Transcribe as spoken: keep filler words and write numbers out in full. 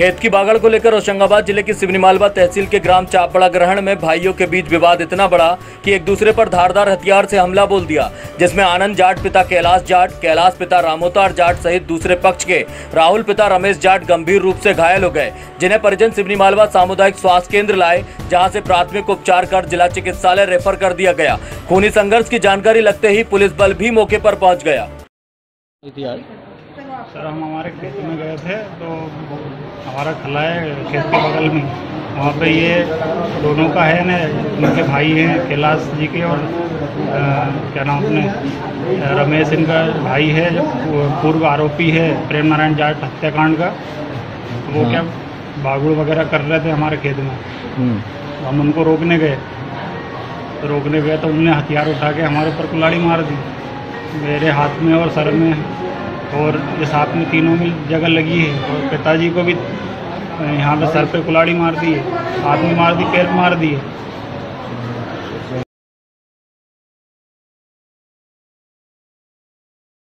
खेत की बागड़ को लेकर होशंगाबाद जिले की सिवनी मालवा तहसील के ग्राम चापड़ा ग्रहण में भाइयों के बीच विवाद इतना बड़ा कि एक दूसरे पर धारदार हथियार से हमला बोल दिया, जिसमें आनंद जाट पिता कैलाश जाट, कैलाश पिता रामोतार जाट सहित दूसरे पक्ष के राहुल पिता रमेश जाट गंभीर रूप से घायल हो गए, जिन्हें परिजन सिवनी मालवा सामुदायिक स्वास्थ्य केंद्र लाए, जहाँ से प्राथमिक उपचार कर जिला चिकित्सालय रेफर कर दिया गया। खूनी संघर्ष की जानकारी लगते ही पुलिस बल भी मौके पर पहुँच गया। सर, हम हमारे खेत में गए थे तो हमारा खला है खेत के बगल में, वहाँ पे ये दोनों का है ना, उनके भाई हैं कैलाश जी के और आ, क्या नाम अपने रमेश, इनका भाई है जो पूर्व आरोपी है प्रेम नारायण जाट हत्याकांड का। तो वो क्या बागुड़ वगैरह कर रहे थे हमारे खेत में, तो हम उनको रोकने गए तो रोकने गए तो उनने हथियार उठा के हमारे ऊपर कुल्हाड़ी मार दी, मेरे हाथ में और सर में, और इस हाथ में तीनों में जगह लगी है, और पिताजी को भी यहाँ पे सर पे कुल्हाड़ी मार दी है, हाथ में मार दी, पैर में मार दी है।